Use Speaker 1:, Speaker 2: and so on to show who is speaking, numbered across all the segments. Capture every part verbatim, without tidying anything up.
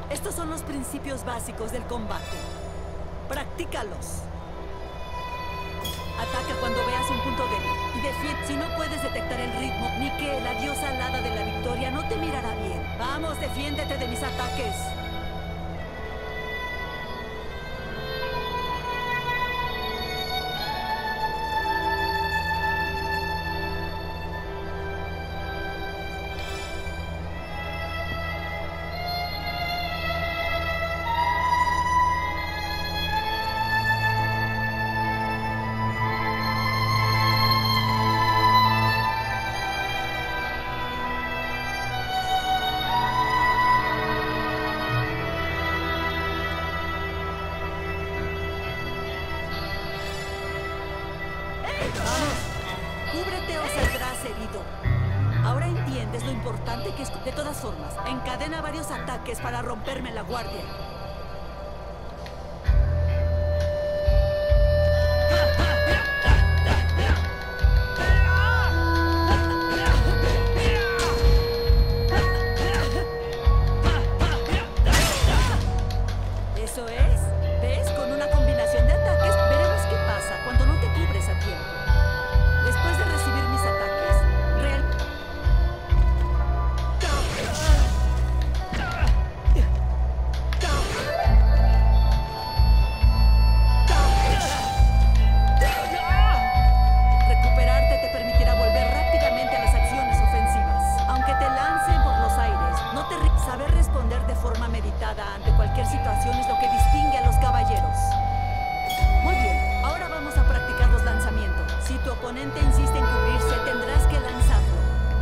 Speaker 1: Estos son los principios básicos del combate. Practícalos. Ataca cuando veas un punto débil y defiende. Si no puedes detectar el ritmo, ni que la diosa alada de la victoria no te mirará bien. Vamos, defiéndete de mis ataques. Cúbrete o saldrás herido. Ahora entiendes lo importante que es. De todas formas, encadena varios ataques para romperme la guardia. Eso es. ¿Ves? Con una combinación de ataques, veremos qué pasa cuando no te cubres a tiempo. Después de recibir mis ataques, real... Recuperarte te permitirá volver rápidamente a las acciones ofensivas. Aunque te lancen por los aires, no te... Re... Saber responder de forma meditada ante cualquier situación es lo que distingue a los caballeros. Muy bien, ahora vamos a practicar los lanzamientos. Si tu oponente insiste en cubrirse, tendrás que lanzarlo.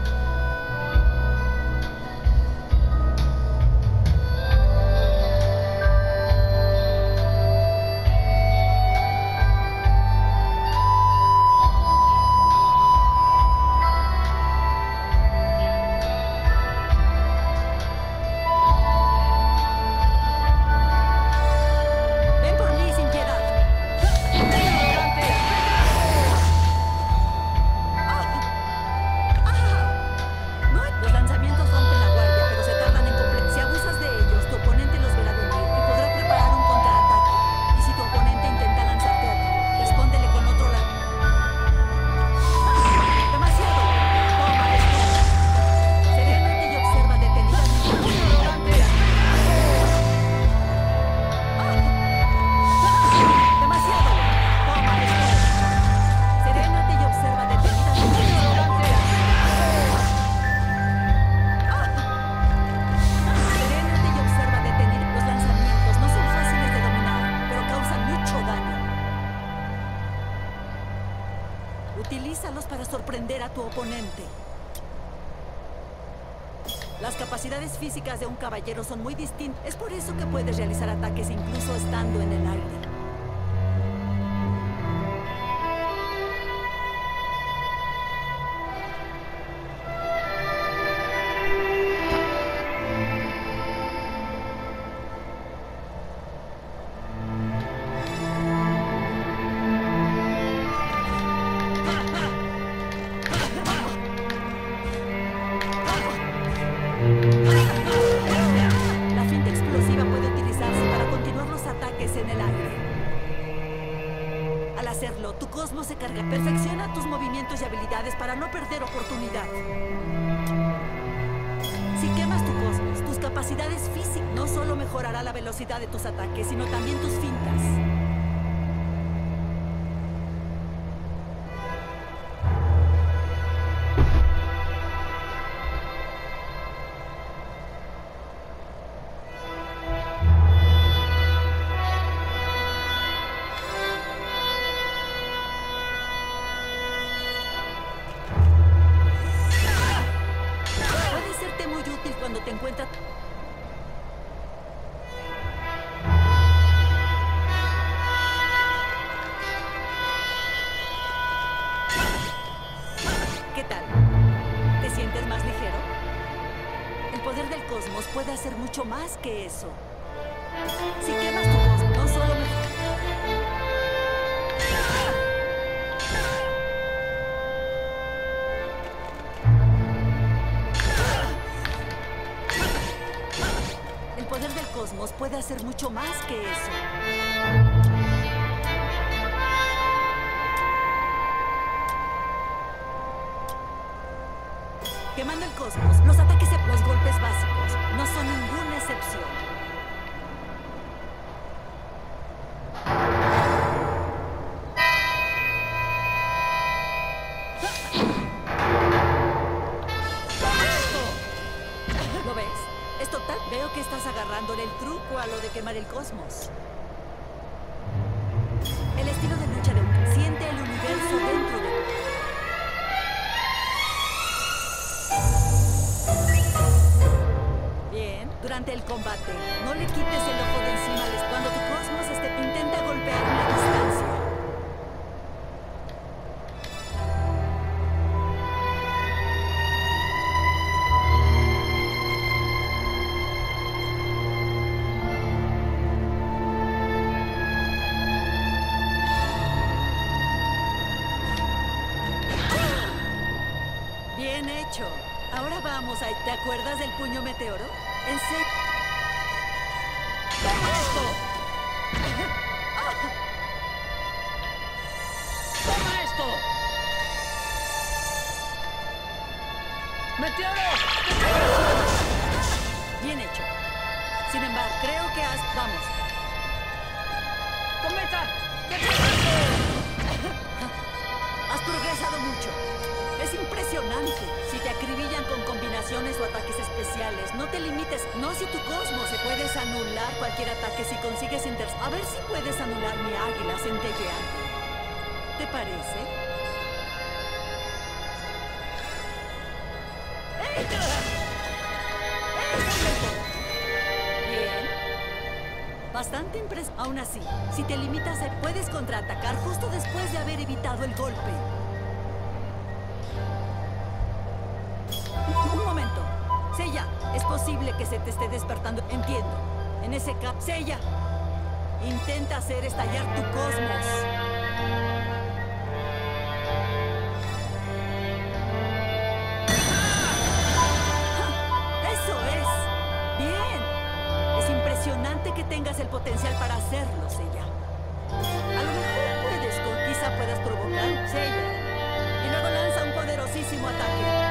Speaker 1: Ven por mí sin piedad. Los lanzamientos rompen la guardia, pero se tardan en completar. Si abusas de ellos, tu oponente los verá venir y podrá preparar un contraataque. Y si tu oponente intenta lanzarte a ti, respóndele con otro lado. ¡Demasiado! Toma esto. Serénate y observa detenidamente. ¡Demasiado! Toma esto. Serénate y observa detenidamente. Serénate y observa detenido. Los lanzamientos no son fáciles de dominar, pero causan mucho daño. Utilízalos para sorprender a tu oponente. Las capacidades físicas de un caballero son muy distintas. Es por eso que puedes realizar ataques incluso estando en el aire. La finta explosiva puede utilizarse para continuar los ataques en el aire. Al hacerlo, tu cosmos se carga. Perfecciona tus movimientos y habilidades para no perder oportunidad. Si quemas tu cosmos, tus capacidades físicas no solo mejorará la velocidad de tus ataques, sino también tus fintas. Puede serte muy útil cuando te encuentras... ¿Qué tal? ¿Te sientes más ligero? El poder del cosmos puede hacer mucho más que eso. Si quemas tu cosmos, no solo me... El poder del cosmos puede hacer mucho más que eso. Quemando el cosmos, los ataques y los golpes básicos no son ninguna excepción. ¿Lo ves? Es total. Veo que estás agarrándole el truco a lo de quemar el cosmos. El estilo de lucha de un... Siente el universo dentro de ti. Durante el combate, no le quites el ojo de encima cuando tu cosmos esté... Intenta golpear a la distancia. Bien hecho. Ahora vamos a... ¿Te acuerdas del puño meteoro? ¿En serio? ¡Toma esto! ¡Toma esto! ¡Meteoro! Bien hecho. Sin embargo, creo que has... Vamos. ¡Cometa! Has progresado mucho. Es impresionante. Si te acribillan con combinaciones o ataques especiales, no te limites. No si tu cosmos se puedes anular cualquier ataque si consigues inter... A ver si puedes anular mi águila centelleante. ¿Te parece? Bien. Bastante impres... Aún así, si te limitas a... Puedes contraatacar justo después de haber evitado el golpe. Un momento. Seiya, es posible que se te esté despertando. Entiendo. En ese caso... Seiya, intenta hacer estallar tu cosmos. ¡Eso es! ¡Bien! Es impresionante que tengas el potencial para hacerlo, Seiya. A lo mejor puedes, con quizá puedas provocar, Seiya. Y luego lanza un poderosísimo ataque.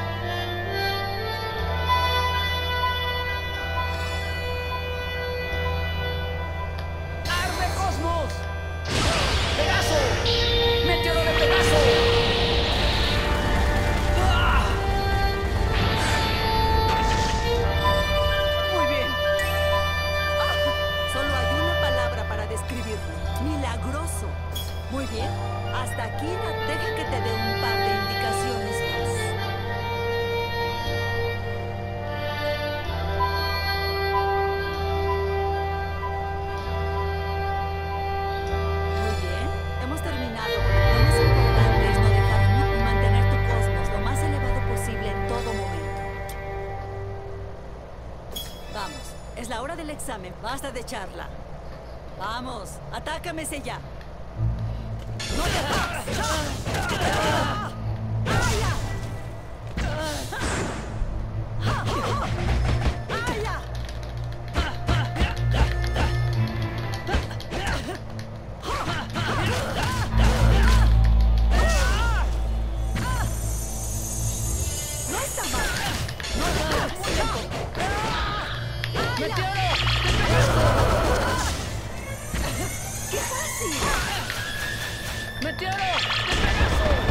Speaker 1: Milagroso. Muy bien. Hasta aquí no deja que te dé un par de indicaciones más. Muy bien. Hemos terminado. Lo más importante es no dejar y mantener tu cosmos lo más elevado posible en todo momento. Vamos. Es la hora del examen. Basta de charla. Vamos, atácame, Seiya. ¡No te ¡No está mal! ¡No está muy bien! ¡Qué fácil! ¡Meteoro! ¡De Pegaso!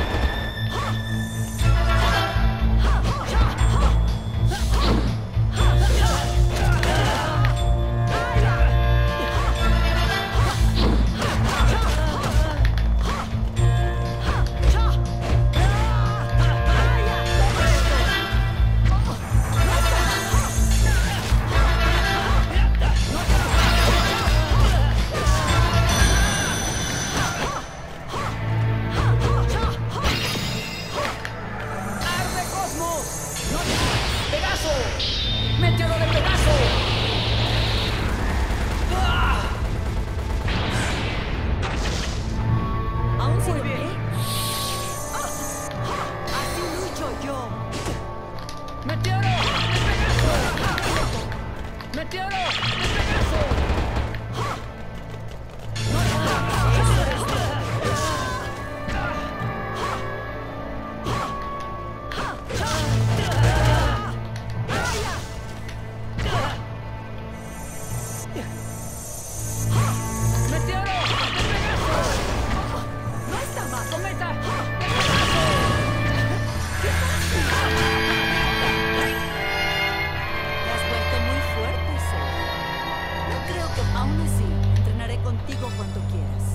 Speaker 1: ¡Ah!
Speaker 2: ¡Meteoro! ¡De Pegaso!
Speaker 1: Aún así, entrenaré contigo cuanto quieras.